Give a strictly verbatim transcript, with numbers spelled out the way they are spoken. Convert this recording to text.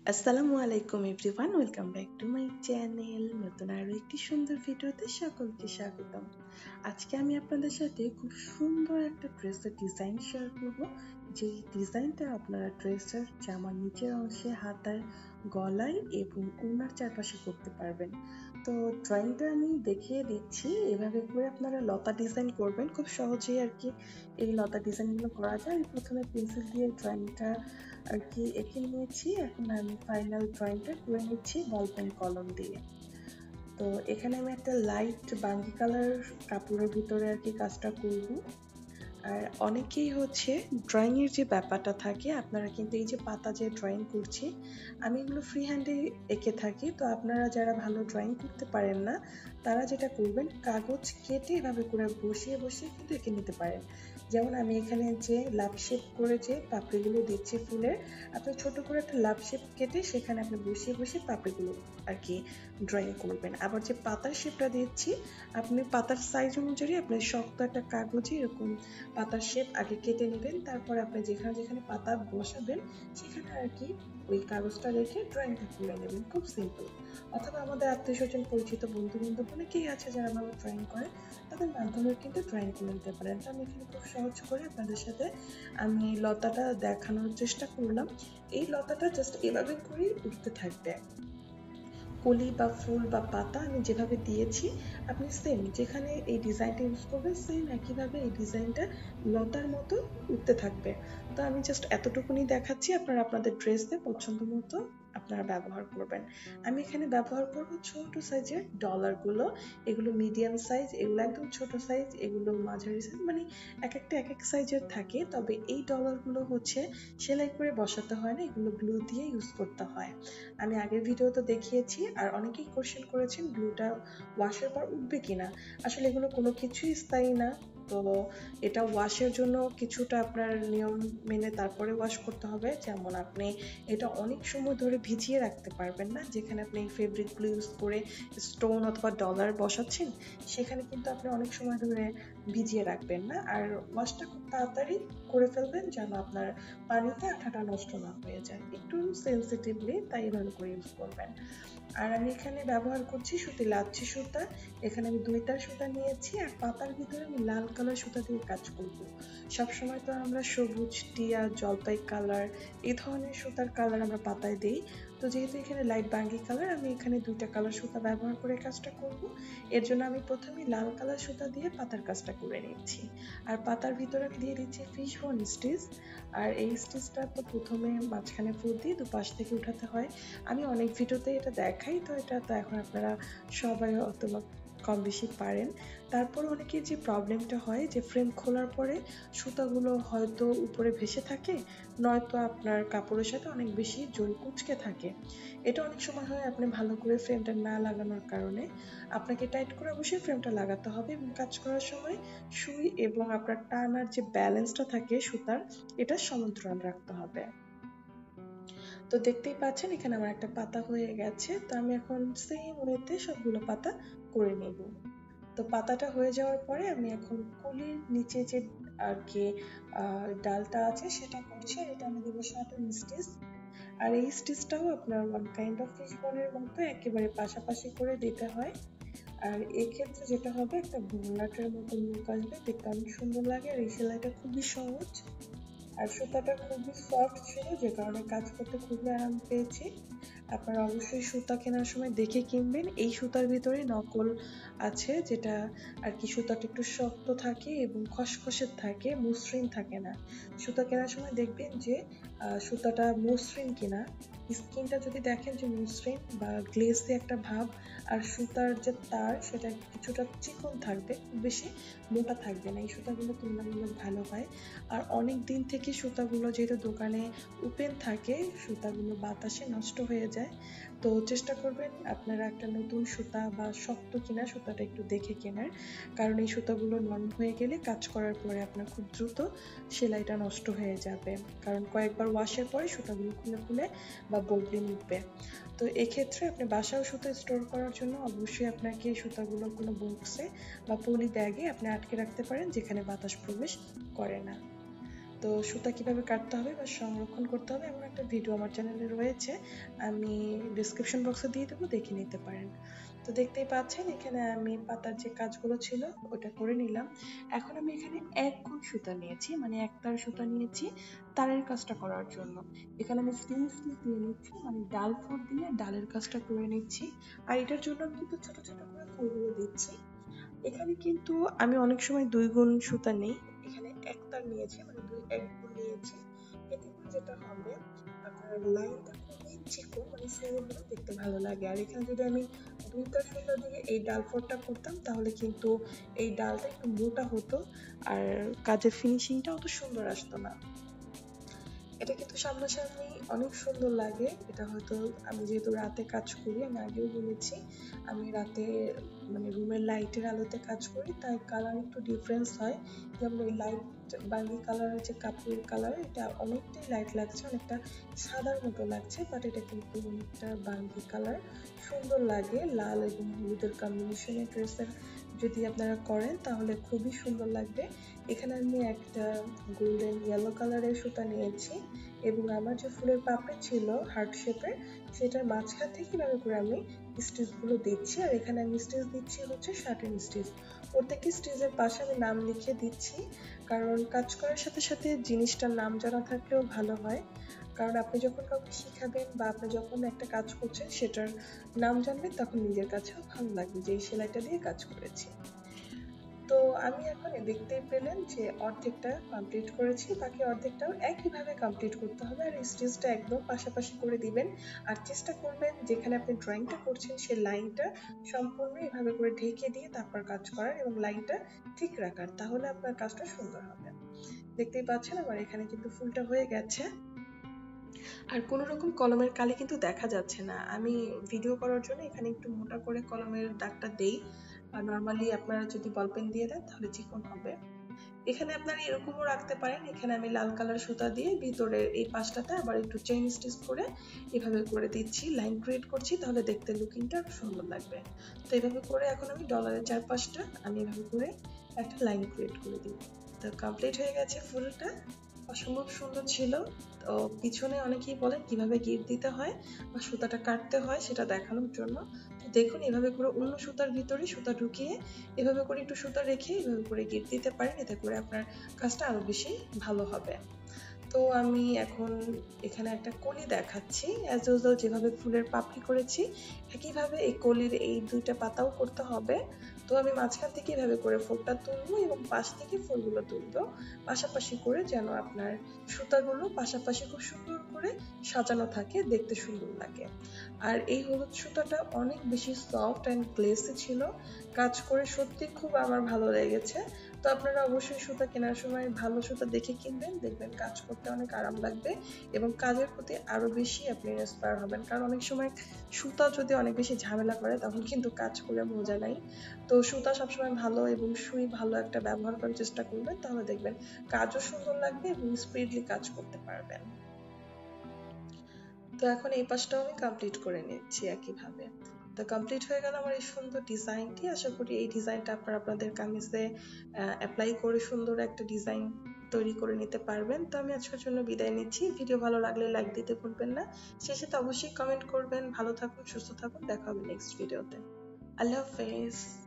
আসসালামু আলাইকুম everyone, welcome back to my channel. নতুন আরো একটি সুন্দর ভিডিওতে সকলকে স্বাগতম। আজকে আমি আপনাদের সাথে খুব সুন্দর একটা ড্রেসের ডিজাইন শেয়ার করব। যে ডিজাইনটা আপনারা ড্রেসের জামার নিচের অংশে, হাতার, গলায় এবং ওনার চারপাশে করতে পারবেন। তো ড্রয়িংটা আমি দেখিয়ে দিচ্ছি, এভাবে করে আপনারা লতা ডিজাইন করবেন। খুব সহজেই আর কি এই লতা ডিজাইনগুলো করা যায়। আমি প্রথমে পেন্সিল দিয়ে ড্রয়িংটা আর কি এঁকে নিয়েছি। এখন আমি ফাইনাল ড্রয়িংটা করে নিচ্ছি বল পেন কলম দিয়ে। তো এখানে আমি একটা লাইট বাঙ্গি কালার কাপড়ের ভিতরে আর কি কাজটা করব। আর অনেকেই হচ্ছে ড্রয়িং এর যে ব্যাপারটা থাকে, আপনারা কিন্তু এই যে পাতা যে ড্রয়িং করছি, আমি এগুলো ফ্রি হ্যান্ডে এঁকে থাকি। তো আপনারা যারা ভালো ড্রয়িং করতে পারেন না, তারা যেটা করবেন, কাগজ কেটে এভাবে করে বসিয়ে বসিয়ে কিন্তু এঁকে নিতে পারেন। যেমন আমি এখানে যে লাভ শেপ করে যে পাপড়িগুলো দিচ্ছি ফুলের, আপনি ছোট করে একটা লাভ শেপ কেটে সেখানে আপনি বসিয়ে বসিয়ে পাপড়িগুলো আর কি ড্রয়িং করবেন। আবার যে পাতার শেপটা দিচ্ছি, আপনি পাতার সাইজ অনুযায়ী আপনি শক্ত একটা কাগজে এরকম পাতার শেপ আগে কেটে নেবেন। তারপর আপনি যেখানে যেখানে পাতা বসাবেন সেখানে আর কি ওই কাগজটা রেখে ড্রয়িংটা করে নেবেন। খুব সিম্পল। অথবা আমাদের আত্মীয় স্বজন, পরিচিত বন্ধু বান্ধব অনেকেই আছে যারা ভালো ড্রয়িং করে, তাদের মাধ্যমে কিন্তু ড্রয়িং করে নিতে পারেন। তো আমি এখানে খুব সহজ করে আপনাদের সাথে আমি লতাটা দেখানোর চেষ্টা করলাম। এই লতাটা জাস্ট এভাবে করেই উঠতে থাকবে। কলি বা ফুল বা পাতা আমি যেভাবে দিয়েছি, আপনি সেম যেখানে এই ডিজাইনটা ইউজ করবেন, সেম একইভাবে এই ডিজাইনটা লতার মতো উঠতে থাকবে। তো আমি জাস্ট এতটুকুনি দেখাচ্ছি, আপনারা আপনাদের ড্রেসে পছন্দ মতো আপনারা ব্যবহার করবেন। আমি এখানে ব্যবহার করব ছোট সাইজের ডলারগুলো। এগুলো মিডিয়াম সাইজ, এগুলো একদম ছোট সাইজ, এগুলো মাঝারি সাইজ, মানে এক একটা এক এক সাইজের থাকে। তবে এই ডলারগুলো হচ্ছে সেলাই করে বসাতে হয় না, এগুলো গ্লু দিয়ে ইউজ করতে হয়। আমি আগের ভিডিওতে দেখিয়েছি। আর অনেকেই কোশ্চেন করেছেন গ্লুটা ওয়াশের পর উঠবে কিনা। আসলে এগুলো কোনো কিছুই স্থায়ী না। তো এটা ওয়াশের জন্য কিছুটা আপনার নিয়ম মেনে তারপরে ওয়াশ করতে হবে। যেমন আপনি এটা অনেক সময় ধরে ভিজিয়ে রাখতে পারবেন না। যেখানে আপনি ফেব্রিক গ্লু ইউজ করে স্টোন অথবা ডলার বসাচ্ছেন, সেখানে কিন্তু আপনি অনেক সময় ধরে ভিজিয়ে রাখবেন না। আর ওয়াশটা খুব তাড়াতাড়ি করে ফেলবেন যেন আপনার পানিতে আঠাটা নষ্ট না হয়ে যায়। একটু সেন্সিটিভলি তাই এভাবে করে ইউজ করবেন। আর আমি এখানে ব্যবহার করছি সুতি লাচ্ছি সুতা। এখানে আমি দুইটা সুতা নিয়েছি, আর পাতার ভিতরে আমি লাল কালার সুতা দিয়ে কাজ করব। সবসময় তো আমরা সবুজ, টিয়া, জলপাই কালার এই ধরনের সুতার কালার আমরা পাতায় দিই। তো যেহেতু এখানে লাইট বাঙ্গি কালার, আমি এখানে দুইটা কালার সুতা ব্যবহার করে কাজটা করব। এর জন্য আমি প্রথমে লাল কালার সুতা দিয়ে পাতার কাজটা করে নিচ্ছি। আর পাতার ভিতরে আমি দিয়ে দিচ্ছি ফিশ বোন স্টিচ। আর এই স্টিচটা তো প্রথমে মাঝখানে ফুল দিয়ে দুপাশ থেকে উঠাতে হয়। আমি অনেক ভিডিওতে এটা দেখাই, তো এটা তো এখন আপনারা সবাই অথবা কম বেশি পারেন। তারপর অনেকের যে প্রবলেমটা হয় যে ফ্রেম খোলার পরে সুতাগুলো হয়তো উপরে ভেসে থাকে, নয়তো আপনার কাপড়ের সাথে অনেক বেশি জোর কুঁচকে থাকে। এটা অনেক সময় হয় আপনি ভালো করে ফ্রেমটা না লাগানোর কারণে। আপনাকে টাইট করে অবশ্যই ফ্রেমটা লাগাতে হবে, এবং কাজ করার সময় সুই এবং আপনার টানার যে ব্যালেন্সটা থাকে সুতার, এটা সমান্তরাল রাখতে হবে। তো দেখতেই পাচ্ছেন এখানে আমার একটা পাতা হয়ে গেছে। তো আমি এখন সেম ওয়েতে সবগুলো পাতা করে নেব। তো পাতাটা হয়ে যাওয়ার পরে আমি এখন কলির নিচে যে আর কি ডালটা আছে সেটা করছি। আর এটা আমি দেবো সাটন স্টিচ। আর এই স্টিচটাও আপনার ওয়ান কাইন্ড অফ ফিশ বোনের মতো একেবারে পাশাপাশি করে দিতে হয়। আর এক্ষেত্রে যেটা হবে, একটা বোনাটের মতো লুক আসবে, দেখতে অনেক সুন্দর লাগে। আর এই সেলাইটা খুবই সহজ, আর সুতাটা খুবই সফট ছিল, যে কারণে কাজ করতে খুবই আরাম পেয়েছি। আপনারা অবশ্যই সুতা কেনার সময় দেখে কিনবেন। এই সুতার ভিতরে নকল আছে, যেটা আর কি সুতাটা একটু শক্ত থাকে এবং খসখসে থাকে, মসৃণ থাকে না। সুতা কেনার সময় দেখবেন যে সুতাটা মসৃণ কিনা। স্কিনটা যদি দেখেন যে মসৃণ বা গ্লেসি একটা ভাব, আর সুতার যে তার সেটা কিছুটা চিকন থাকবে, খুব বেশি মোটা থাকবে না, এই সুতাগুলো তুলনামূলক ভালো হয়। আর অনেক দিন থেকে সুতাগুলো যেহেতু দোকানে ওপেন থাকে, সুতাগুলো বাতাসে নষ্ট হয়ে যায়। তো চেষ্টা করবেন আপনারা একটা নতুন সুতা বা শক্ত কিনা সুতাটা একটু দেখে কেনার, কারণ এই সুতাগুলো নরম হয়ে গেলে কাজ করার পরে আপনার খুব দ্রুত সেলাইটা নষ্ট হয়ে যাবে, কারণ কয়েকবার ওয়াশের পরে সুতাগুলো খুলে খুলে বা বদলে উঠবে। তো এক্ষেত্রে আপনি বাসাও সুতো স্টোর করার জন্য অবশ্যই আপনাকে সুতাগুলো কোনো বক্সে বা পলি ব্যাগে আপনি আটকে রাখতে পারেন, যেখানে বাতাস প্রবেশ করে না। তো তো সুতা কিভাবে কাটতে হবে বা সংরক্ষণ করতে হবে এমন একটা ভিডিও আমার চ্যানেলে রয়েছে, আমি ডিসক্রিপশন বক্সে দিয়ে দেবো, দেখে নিতে পারেন। তো দেখতেই পাচ্ছেন এখানে আমি পাতার যে কাজগুলো ছিল ওটা করে নিলাম। এখন আমি এখানে এক গুণ সুতা নিয়েছি, মানে এক তার সুতা নিয়েছি তারের কাজটা করার জন্য। এখানে আমি স্টেনলেস স্টিল দিয়ে নিচ্ছি, মানে ডাল ফোর দিয়ে ডালের কাজটা করে নিচ্ছি। আর এটার জন্য আমি কিন্তু ছোট ছোট করে ফুলগুলো দিচ্ছি। এখানে কিন্তু আমি অনেক সময় দুই গুণ সুতা নেই, এখানে এক তার নিয়েছি, মানে দুই এক গুণ নিয়েছি। এতে করে যেটা হবে আপনার লাইনটা খুবই চিকন, মানে ফুলগুলো দেখতে ভালো লাগে। আর এখানে যদি আমি দুই তার সুতা দিয়ে এই ডাল ফোরটা করতাম তাহলে কিন্তু এই ডালটা একটু মোটা হতো আর কাজের ফিনিশিংটা অত সুন্দর আসতো না। এটা কিন্তু সামনাসামনি অনেক সুন্দর লাগে। এটা হয়তো আমি যেহেতু রাতে কাজ করি, আমি আগেও বলেছি আমি রাতে মানে রুমের লাইটের আলোতে কাজ করি, তাই কালার একটু ডিফারেন্স হয়। যেমন এই লাইট বাঙ্গি কালারের যে কাপড়ের কালার, এটা অনেকটাই লাইট লাগছে, অনেকটা সাদার মতো লাগছে, বাট এটা কিন্তু অনেকটা বাঙ্গি কালার, সুন্দর লাগে। লাল এবং হলুদের কম্বিনেশনে ড্রেসের যদি আপনারা করেন তাহলে খুবই সুন্দর লাগবে। এখানে আমি একটা গোল্ডেন ইয়েলো কালারের সুতা নিয়েছি এবং আমার যে ফুলের পাপড়ি ছিল হার্ট শেপের, সেটার মাঝখান থেকে এভাবে করে আমি স্টিচগুলো দিচ্ছি। আর এখানে আমি স্টিচ দিচ্ছি হচ্ছে শার্টেন স্টিচ। প্রত্যেকটি স্টিচের পাশে আমি নাম লিখে দিচ্ছি, কারণ কাজ করার সাথে সাথে জিনিসটার নাম জানা থাকলেও ভালো হয়। কারণ আপনি যখন কাউকে শিখাবেন বা আপনি যখন একটা কাজ করছেন সেটার নাম জানবেন, তখন নিজের কাছেও ভালো লাগবে যে এই সেলাইটা দিয়ে কাজ করেছি। তো আমি এখন দেখতেই পেলেন যে অর্ধেকটা কমপ্লিট করেছি, বাকি অর্ধেকটাও একইভাবে কমপ্লিট করতে হবে। আর স্টিচটা একদম পাশাপাশি করে দিবেন, আর চেষ্টা করবেন যেখানে আপনি ড্রয়িংটা করছেন সেই লাইনটা সম্পূর্ণ এভাবে করে ঢেকে দিয়ে তারপর কাজ করার এবং লাইনটা ঠিক রাখার, তাহলে আপনার কাজটা সুন্দর হবে। দেখতেই পাচ্ছেন আমার এখানে কিন্তু ফুলটা হয়ে গেছে, আর কোনো রকম কলমের কালি কিন্তু দেখা যাচ্ছে না। আমি ভিডিও করার জন্য এখানে একটু মোটা করে কলমের দাগটা দেই, আর নর্মালি আপনারা যদি বল পেন দিয়ে দেন তাহলে চিকন হবে। এখানে আপনারা এরকমও রাখতে পারেন, এখানে আমি লাল কালার সুতা দিয়ে ভিতরের এই পাশটাতে আবার একটু চেইন স্টিচ করে এভাবে করে দিচ্ছি, লাইন ক্রিয়েট করছি, তাহলে দেখতে লুকিংটা সুন্দর লাগবে। তো এভাবে করে এখন আমি ডলারের চারপাশটা আমি এভাবে করে একটা লাইন ক্রিয়েট করে দিই। তো কমপ্লিট হয়ে গেছে ফুলটা, অসম্ভব সুন্দর ছিল। তো পিছনে অনেকেই বলেন কিভাবে গিট দিতে হয় বা সুতাটা কাটতে হয় সেটা দেখানোর জন্য। তো দেখুন এভাবে করে অন্য সুতার ভিতরে সুতা ঢুকিয়ে এভাবে করে একটু সুতা রেখে এভাবে করে গিট দিতে পারেন, এতে করে আপনার কাজটা আরো বেশি ভালো হবে। তো আমি এখন এখানে একটা কলি দেখাচ্ছি, অ্যাজ ইউজুয়াল যেভাবে ফুলের পাপড়ি করেছি একইভাবে এই কলির এই দুইটা পাতাও করতে হবে। তো আমি মাঝখান থেকে এভাবে করে ফুলটা তুলবো এবং পাশ থেকে ফুলগুলো তুলবো পাশাপাশি করে, যেন আপনার সুতাগুলো পাশাপাশি খুব সুন্দর করে সাজানো থাকে, দেখতে সুন্দর লাগে। আর এই হলুদ সুতাটা অনেক বেশি সফট অ্যান্ড গ্লেসি ছিল, কাজ করে সত্যি খুব আমার ভালো লেগেছে। তো আপনারা অবশ্যই সুতা কেনার সময় ভালো সুতা দেখে কিনবেন, দেখবেন কাজ করতে অনেক আরাম লাগবে এবং কাজের প্রতি আরো বেশি আপনি ইন্সপায়ার হবেন। কারণ অনেক সময় সুতা যদি অনেক বেশি ঝামেলা করে তখন কিন্তু কাজ করে মজা নাই। তো সুতা সবসময় ভালো এবং সুই ভালো একটা ব্যবহার করার চেষ্টা করবেন, তাহলে দেখবেন কাজও সুন্দর লাগবে এবং স্পিডলি কাজ করতে পারবেন। তো এখন এই পাশটাও আমি কমপ্লিট করে নিচ্ছি একইভাবে। তো কমপ্লিট হয়ে গেল আমার এই সুন্দর ডিজাইনটি। আশা করি এই ডিজাইনটা আপনারা আপনাদের কামিজে অ্যাপ্লাই করে সুন্দর একটা ডিজাইন তৈরি করে নিতে পারবেন। তো আমি আজকের জন্য বিদায় নিচ্ছি। ভিডিও ভালো লাগলে লাইক দিতে ভুলবেন না, সেই সাথে অবশ্যই কমেন্ট করবেন। ভালো থাকুন, সুস্থ থাকুন, দেখা হবে নেক্সট ভিডিওতে। আল্লাহ হাফেজ।